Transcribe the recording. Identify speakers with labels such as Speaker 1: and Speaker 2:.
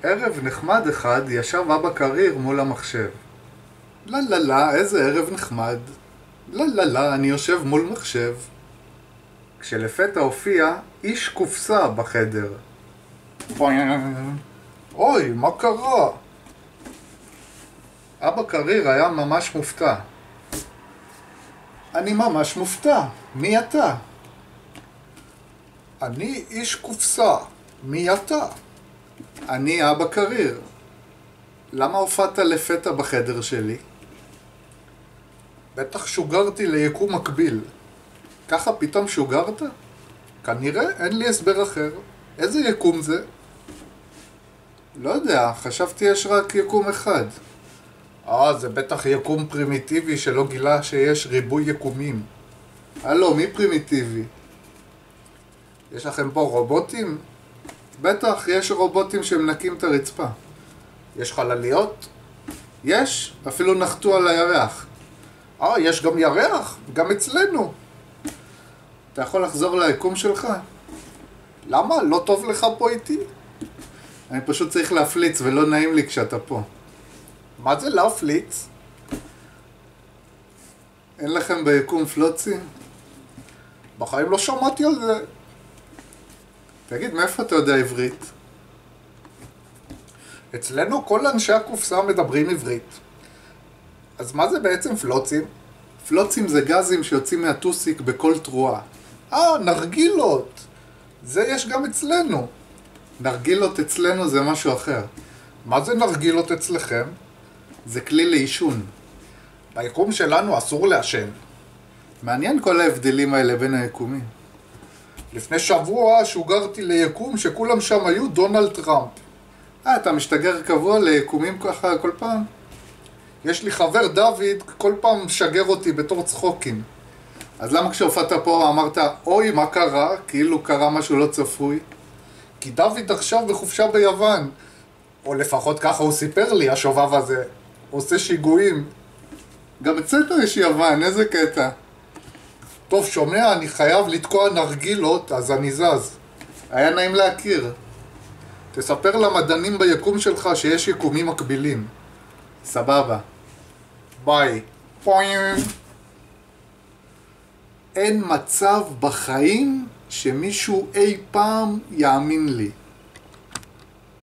Speaker 1: ערב נחמד אחד ישב אבא קריר מול המחשב. לא לא לא, איזה ערב נחמד. לא לא לא, אני יושב מול מחשב. כשלפתע הופיע איש קופסה בחדר. אוי, מה קרה? אבא קריר היה ממש מופתע. אני ממש מופתע. מי אתה? אני איש קופסה. מי אתה? אני אבא קריר. למה הופעת לפתע בחדר שלי? בטח שוגרתי ליקום מקביל. ככה פתאום שוגרת? כנראה אין לי הסבר אחר. איזה יקום זה? לא יודע, חשבתי יש רק יקום אחד. זה בטח יקום פרימיטיבי שלא גילה שיש ריבוי יקומים. הלו, מי פרימיטיבי? יש לכם פה רובוטים? בטח, יש רובוטים שמנקים את הרצפה. יש חלליות? יש, אפילו נחתו על הירח. יש גם ירח, גם אצלנו. אתה יכול לחזור ליקום שלך? למה? לא טוב לך פה איתי? אני פשוט צריך להפליץ ולא נעים לי כשאתה פה. מה זה להפליץ? אין לכם ביקום פלוצים? בחיים לא שמעתי על זה. תגיד, מאיפה אתה יודע עברית? אצלנו כל אנשי הקופסה מדברים עברית. אז מה זה בעצם פלוצים? פלוצים זה גזים שיוצאים מהטוסיק בכל תרועה. נרגילות! זה יש גם אצלנו. נרגילות אצלנו זה משהו אחר. מה זה נרגילות אצלכם? זה כלי לעישון. ביקום שלנו אסור לעשן. מעניין כל ההבדלים האלה בין היקומים. לפני שבוע שוגרתי ליקום שכולם שם היו דונלד טראמפ. אתה משתגר קבוע ליקומים ככה כל פעם? יש לי חבר דוד, כל פעם משגר אותי בתור צחוקים. אז למה כשהופעת פה אמרת, אוי, מה קרה? כאילו קרה משהו לא צפוי? כי דוד עכשיו בחופשה ביוון. או לפחות ככה הוא סיפר לי, השובב הזה. הוא עושה שיגועים. גם אצלנו יש יוון, איזה קטע. טוב, שומע, אני חייב לתקוע נרגילות, אז אני זז. היה נעים להכיר. תספר למדענים ביקום שלך שיש יקומים מקבילים. סבבה. ביי. אין מצב בחיים שמישהו אי פעם יאמין לי.